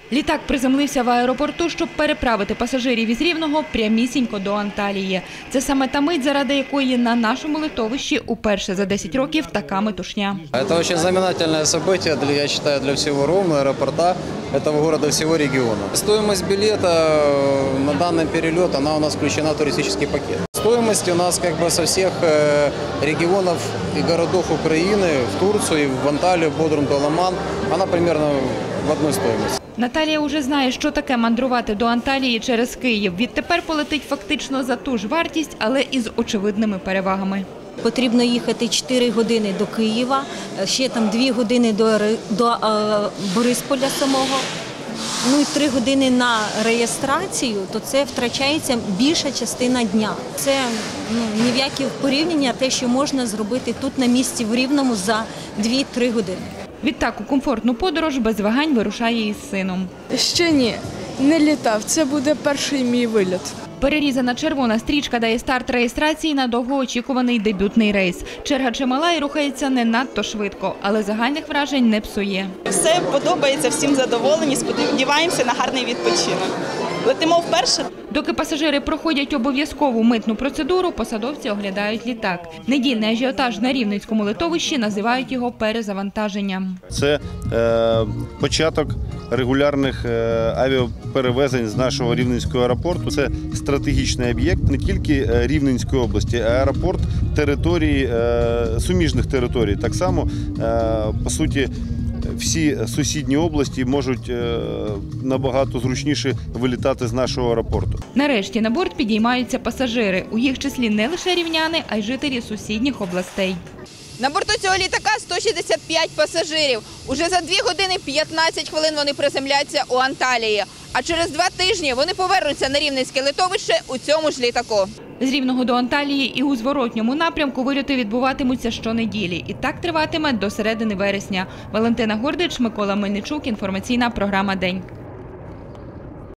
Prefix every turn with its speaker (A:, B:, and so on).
A: Літак приземлився в аеропорту, щоб переправити пасажирів із Рівного прямісінько до Анталії. Це саме та мить, заради якої на нашому литовищі уперше за 10 років така метушня.
B: Це дуже знаменательне событие, я вважаю, для всього Ровно, аеропорта, этого города, всего региона. Стоимость билета на данный перелет, она у нас включена в туристический пакет. Стоимость у нас как бы со всех регионов и городов Украины в Турцию, в Анталию, Бодрум, Доломан, она примерно в одной стоимости.
A: Наталія уже знає, що таке мандрувати до Анталії через Київ. Відтепер полетить фактично за ту ж вартість, але із очевидними перевагами.
C: Потрібно їхати 4 години до Києва, ще там 2 години до Борисполя самого, ну і 3 години на реєстрацію, то це втрачається більша частина дня. Це ні в яке порівняння те, що можна зробити тут на місці в Рівному за 2-3 години.
A: Відтак у комфортну подорож без вагань вирушає із сином.
D: Ще ні, не літав. Це буде перший мій виліт.
A: Перерізана червона стрічка дає старт реєстрації на довгоочікуваний дебютний рейс. Черга чимала і рухається не надто швидко, але загальних вражень не псує.
E: Все подобається, всім задоволені, сподіваємося на гарний відпочинок. Летимо вперше.
A: Доки пасажири проходять обов'язкову митну процедуру, посадовці оглядають літак. Недільний ажіотаж на Рівненському литовищі називають його перезавантаженням.
F: Це початок регулярних авіаперевезень з нашого Рівненського аеропорту. Це стратегічний об'єкт не тільки Рівненської області, а аеропорт території, суміжних територій. Так само, по суті, всі сусідні області можуть набагато зручніше вилітати з нашого аеропорту.
A: Нарешті на борт підіймаються пасажири. У їх числі не лише рівняни, а й жителі сусідніх областей.
G: На борту цього літака 165 пасажирів. Уже за 2 години 15 хвилин вони приземляться у Анталії. А через 2 тижні вони повернуться на Рівненське литовище у цьому ж літаку.
A: З Рівного до Анталії і у зворотньому напрямку вильоти відбуватимуться щонеділі. І так триватиме до середини вересня. Валентина Гордич, Микола Мельничук. Інформаційна програма «День».